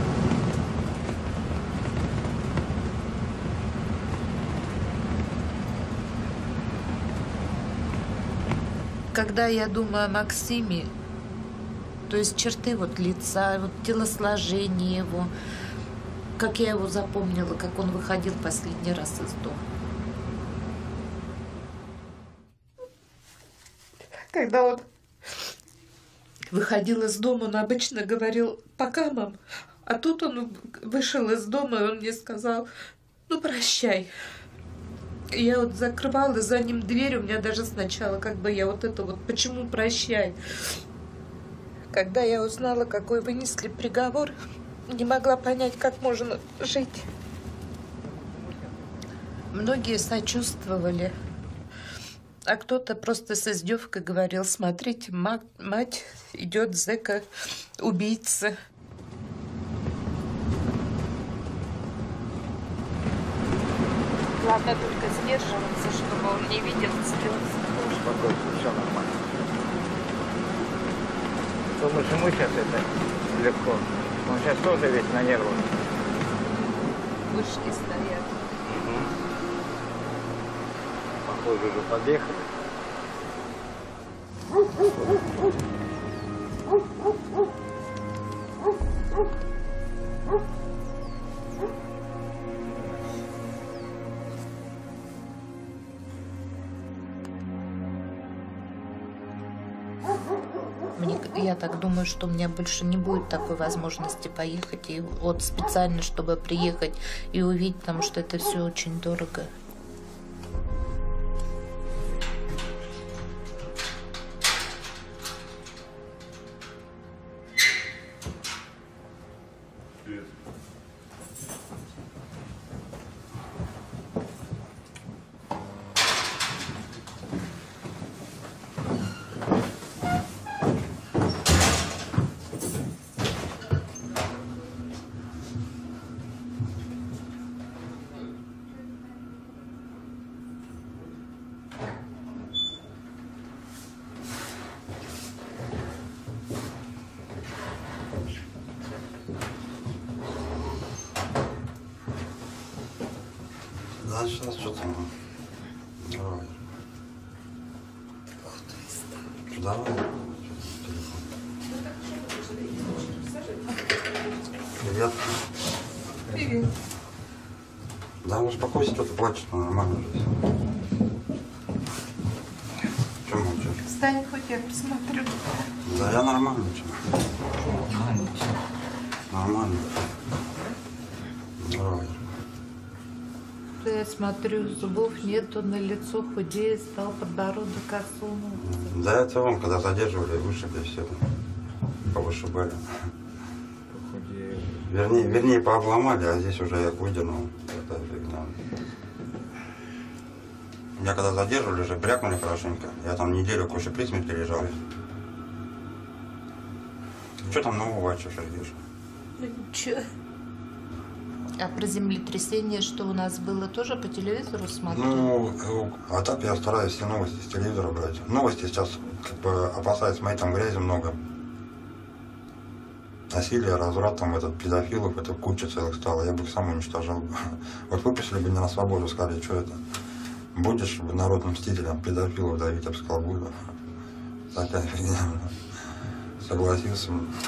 Когда я думаю о Максиме, то есть черты вот лица, вот телосложение его, как я его запомнила, как он выходил последний раз из дома. Когда он выходил из дома, он обычно говорил «пока, мам». А тут он вышел из дома, и он мне сказал «ну, прощай». И я вот закрывала за ним дверь, у меня даже сначала как бы я вот это вот «почему прощай?». Когда я узнала, какой вынесли приговор, не могла понять, как можно жить. Многие сочувствовали, а кто-то просто с издевкой говорил: смотрите, мать, мать идет зэка, убийца. Главное только сдерживаться, чтобы он не видел слез. Успокойся, все нормально. Думаешь, ему сейчас это легко? Он сейчас тоже весь на нервах. Вышки стоят. Угу. Похоже, уже подъехали. Мне, я так думаю, что у меня больше не будет такой возможности поехать и вот специально, чтобы приехать и увидеть, потому что это все очень дорого. А сейчас что там? Давай. Давай. Привет. Привет. Да, успокойся, что ты плачешь, нормально же. Чего молчишь? Встань, хоть я посмотрю. Да, я нормально, что? Нормально. Нормально. Давай. Да я смотрю, зубов нету, на лицо худее стал, подбородок осунул. Да это он, когда задерживали, вышибли все. Повышибали. Вернее, вернее, пообломали, а здесь уже я выдернул. Это фигня. Меня когда задерживали, уже брякнули хорошенько. Я там неделю куча при смерти лежал. Что там нового, что шагишь? Ничего. А про землетрясение, что у нас было, тоже по телевизору смотрели? Ну, а так я стараюсь все новости с телевизора брать. Новости сейчас, как бы, опасаюсь, моей там грязи много. Насилие, разврат, там, этот, педофилов, это куча целых стало. Я бы их сам уничтожал. Вот выпустили бы меня на свободу, сказали, что это? Будешь народным мстителем педофилов давить, я бы сказал, буду. Такая фигня. Согласился.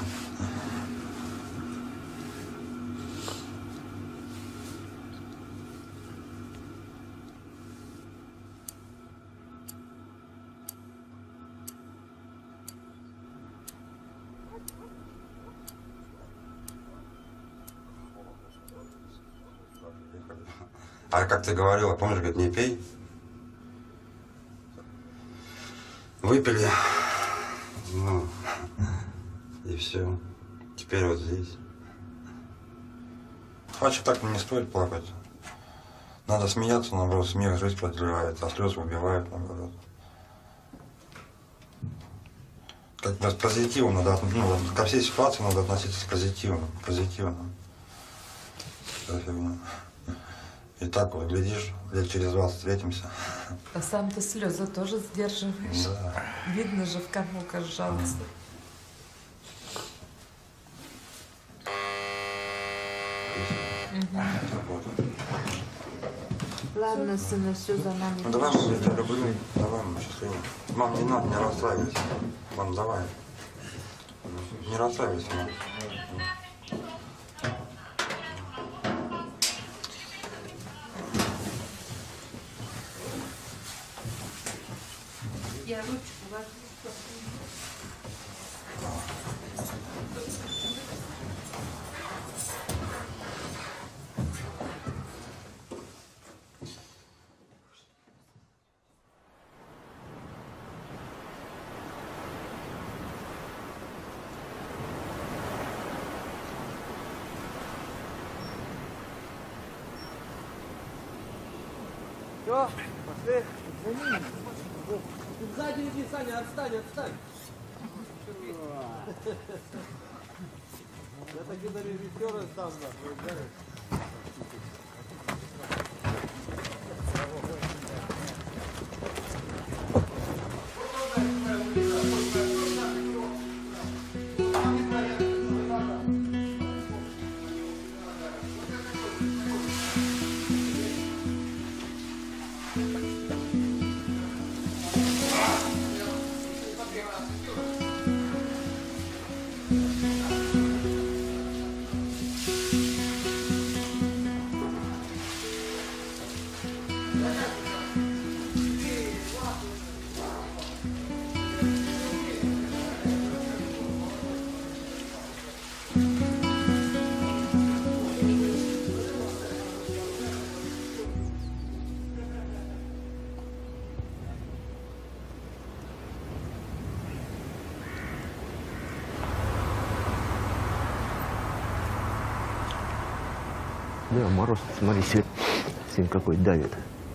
А как ты говорила, помнишь, говорит, не пей? Выпили. Ну, и все. Теперь вот здесь. Вообще так не стоит плакать. Надо смеяться, наоборот, смех жизнь продлевает, а слезы убивают, наоборот. Как бы с позитивом надо, ну, ко всей ситуации надо относиться позитивно, позитивно. И так вот, глядишь, лет через два встретимся. А сам ты слезы тоже сдерживаешь. Да. Видно же, в кому как жалость. Угу. Ладно, сына, все за нами. Ну давай, мам, я тебя люблю. Давай, мам, счастливо. Мам, не надо, не расстраивайся. Мам, давай. Не расстраивайся, мам. Я ручку возьму. Все, пошли. Сзади иди, Саня, отстань, отстань. Я таки до режиссера сам, да. Да, мороз, смотри, сегодня, сегодня какой давит.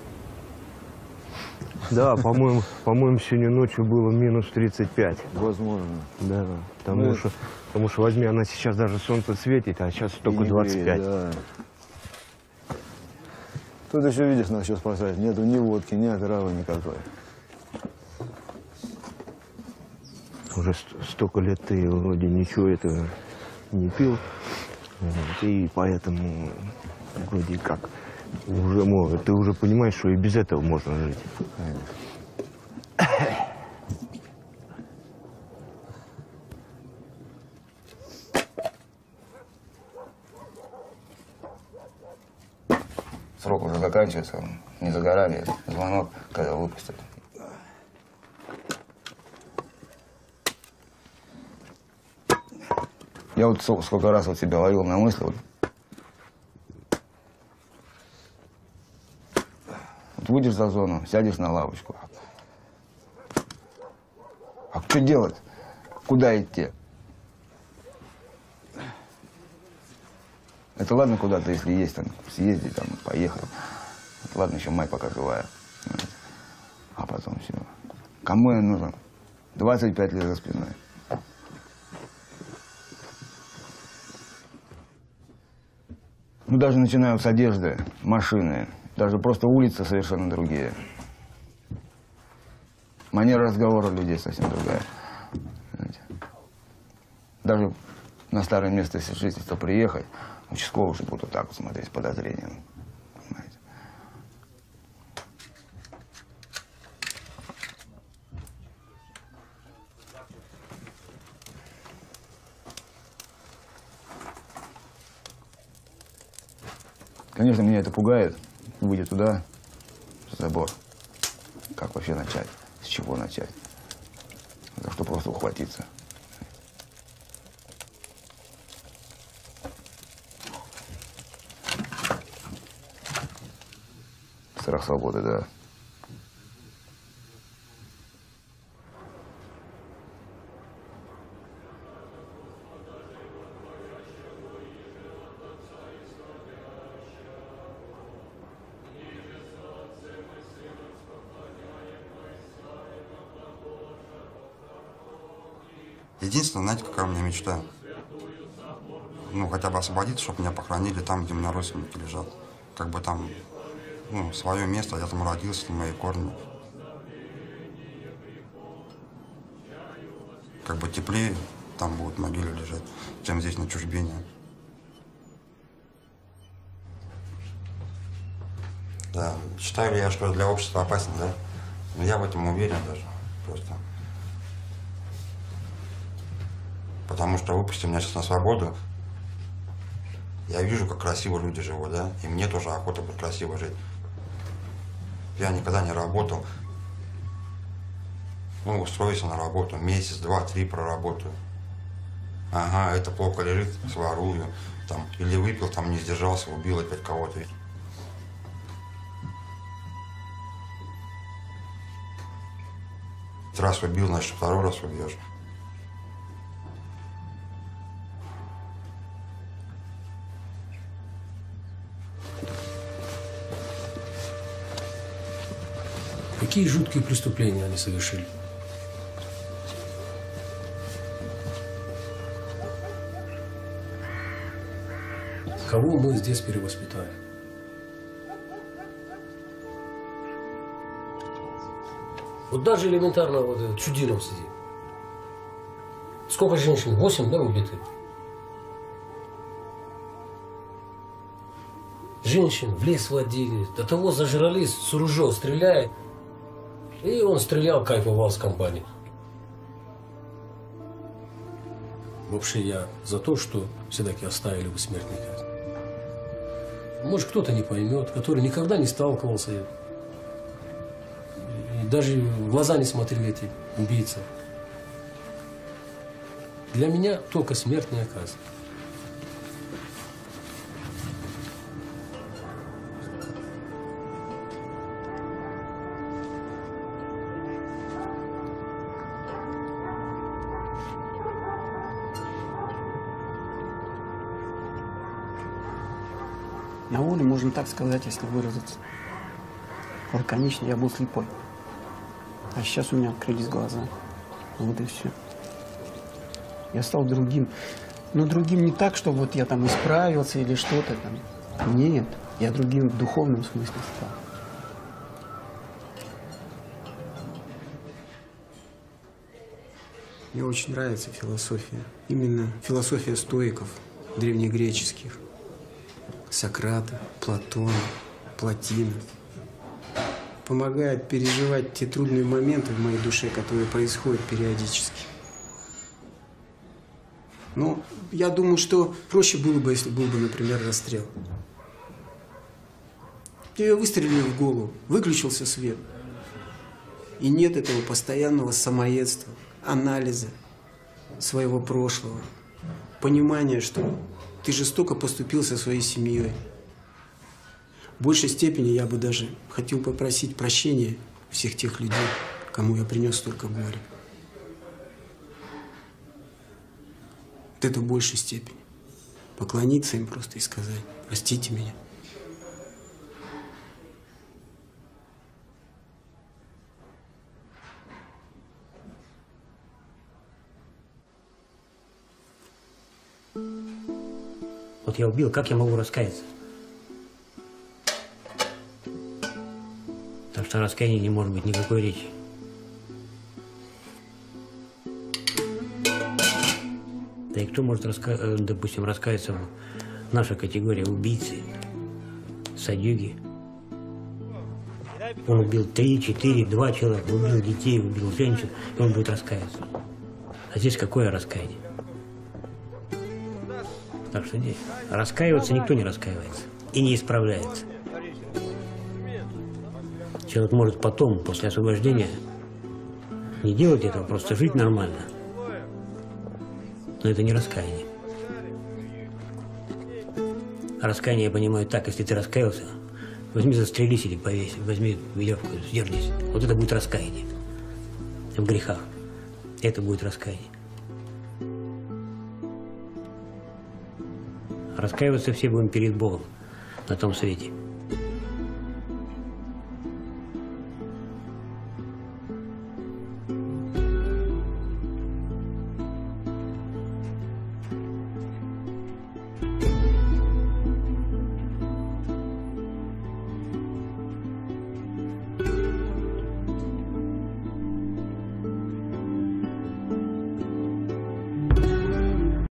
Да, по-моему, по-моему, сегодня ночью было минус тридцать пять. Возможно. Да, потому, Ну, что, потому что, возьми, она сейчас даже солнце светит, а сейчас только двадцать пять. Да. Тут еще, видишь, нас сейчас спасает. Нету ни водки, ни отравы никакой. Уже столько лет ты вроде ничего этого не пил, вот, и поэтому вроде как Уже может. Ты уже понимаешь, что и без этого можно жить. Срок уже заканчивается, не за горами. Звонок, когда выпустят. Я вот сколько раз вот себя ловил на мысли, вот, вот выйдешь за зону, сядешь на лавочку. А что делать? Куда идти? Это ладно куда-то, если есть, там, съездить, там, поехать. Это ладно, еще май пока живая. А потом все. Кому я нужен? двадцать пять лет за спиной. Ну, даже начиная с одежды, машины, даже просто улицы совершенно другие. Манера разговора людей совсем другая. Знаете. Даже на старое место жительства приехать, участковый уже будут так вот смотреть с подозрением. Понимаете? Конечно, меня это пугает. Выйдя туда, забор. Как вообще начать? С чего начать? За что просто ухватиться? Страх свободы, да. Единственное, знаете, какая у меня мечта? Ну, хотя бы освободиться, чтобы меня похоронили там, где у меня родственники лежат. Как бы там, ну, свое место, я там родился, там мои корни. Как бы теплее там будут могилы лежать, чем здесь на чужбине. Да, считаю ли я, что для общества опасно, да? Но я в этом уверен даже, просто. Потому что выпусти меня сейчас на свободу, я вижу, как красиво люди живут, да, и мне тоже охота будет красиво жить. Я никогда не работал, ну, устроился на работу, месяц, два, три проработаю. Ага, это плохо лежит, сворую, там, или выпил, там, не сдержался, убил опять кого-то. Раз убил, значит, второй раз убьешь. Какие жуткие преступления они совершили? Кого мы здесь перевоспитаем? Вот даже элементарно вот Чудинов сидит. Сколько женщин? Восемь, да, убиты? Женщин в лес водили, до того зажрались, с ружья стреляет. И он стрелял, кайфовал с компанией. Вообще я за то, что все-таки оставили бы смертную казнь. Может, кто-то не поймет, который никогда не сталкивался. И даже в глаза не смотрел эти убийцы. Для меня только смертная казнь. На воле, можно так сказать, если выразиться. Лаконично, я был слепой. А сейчас у меня открылись глаза. Вот и все. Я стал другим. Но другим не так, что вот я там исправился или что-то там. Нет, я другим в духовном смысле стал. Мне очень нравится философия. Именно философия стоиков, древнегреческих. Сократа, Платона, плотина. Помогает переживать те трудные моменты в моей душе, которые происходят периодически. Ну, я думаю, что проще было бы, если был бы, например, расстрел. Тебе выстрелили в голову, выключился свет. И нет этого постоянного самоедства, анализа своего прошлого, понимания, что ты жестоко поступил со своей семьей. В большей степени я бы даже хотел попросить прощения всех тех людей, кому я принес столько горя. Вот это в большей степени. Поклониться им просто и сказать: простите меня. Вот я убил, как я могу раскаяться? Так что раскаяния не может быть никакой речи. Да и кто может, раска... допустим, раскаяться в нашей категории убийцы, садюги? Он убил три, четыре, два человека, убил детей, убил женщин, и он будет раскаяться. А здесь какое раскаяние? Так что нет, раскаиваться никто не раскаивается и не исправляется. Человек может потом, после освобождения, не делать этого, просто жить нормально. Но это не раскаяние. Раскаяние я понимаю так: если ты раскаялся, возьми, застрелись или повесь, возьми веревку, сдернись. Вот это будет раскаяние в грехах. Это будет раскаяние. Раскаиваться все будем перед Богом на том свете.